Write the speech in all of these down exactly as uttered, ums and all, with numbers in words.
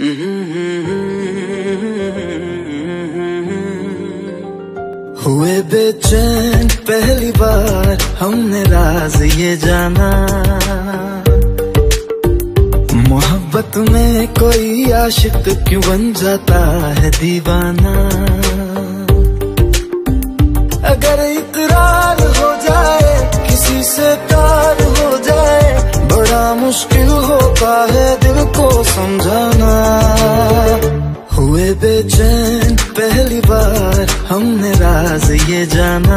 हुए बेचैन पहली बार हमने राज ये जाना, मोहब्बत में कोई आशिक क्यों बन जाता है दीवाना। अगर इकरार हो जाए किसी से प्यार हो जाए, बड़ा मुश्किल होता है दिल को समझाना। हुए बेचैन पहली बार हमने राज ये जाना,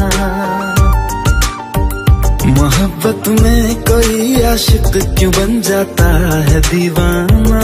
मोहब्बत में कोई आशिक क्यों बन जाता है दीवाना।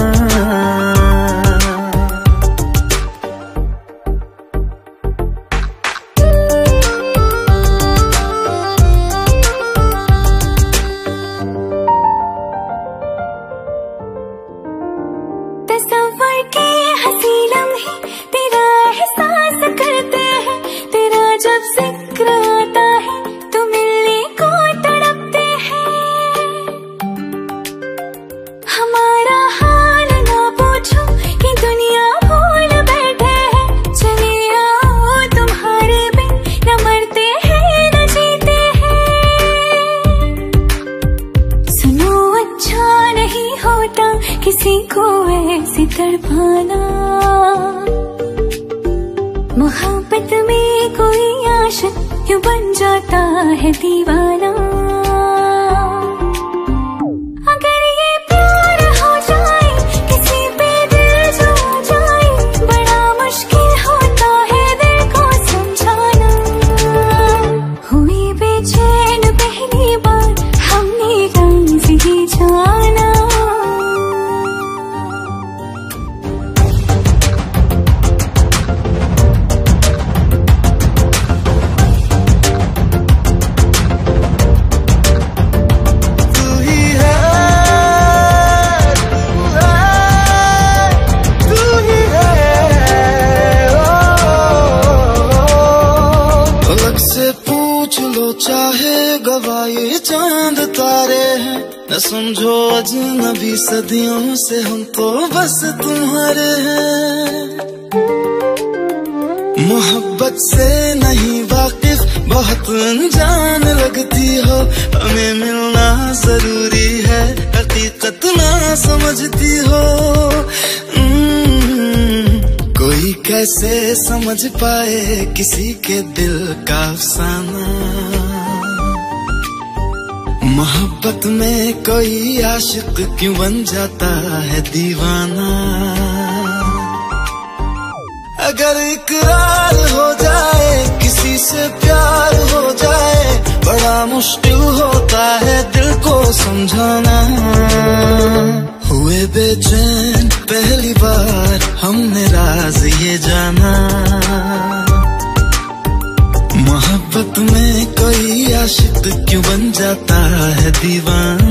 तस्वर के हंसी लम्हे तेरा एहसास करते हैं, तेरा जब जिक्र आता है तो मिलने को तड़पते हैं। हमारा हाल ना पूछो कि दुनिया भूल बैठे हैं, चले आओ तुम्हारे बिन न मरते हैं न जीते हैं। सुनो अच्छा नहीं होता किसी को ऐसे तड़पाना, मोहब्बत में कोई आशिक क्यों बन जाता है दीवाना। अगर ये प्यार हो जाए किसी पे दिल जो जाए, बड़ा मुश्किल होता है दिल को समझाना। हुई बेचैन पहली बार हमने राज ये जाना। चाहे गवाए चांद तारे हैं, न समझो अजनबी सदियों से हम तो बस तुम्हारे हैं। मोहब्बत से नहीं वाकिफ बहुत अनजान लगती हो, हमें मिलना जरूरी है हकीकत ना समझती हो। कोई कैसे समझ पाए किसी के दिल का अफसाना, मोहब्बत में कोई आशिक क्यों बन जाता है दीवाना। अगर इकरार हो जाए किसी से प्यार हो जाए, बड़ा मुश्किल होता है दिल को समझाना। हुए बेचैन पहली बार हमने राज ये जाना, मोहब्बत में कोई आशिक क्यों बन जाता है दीवाना।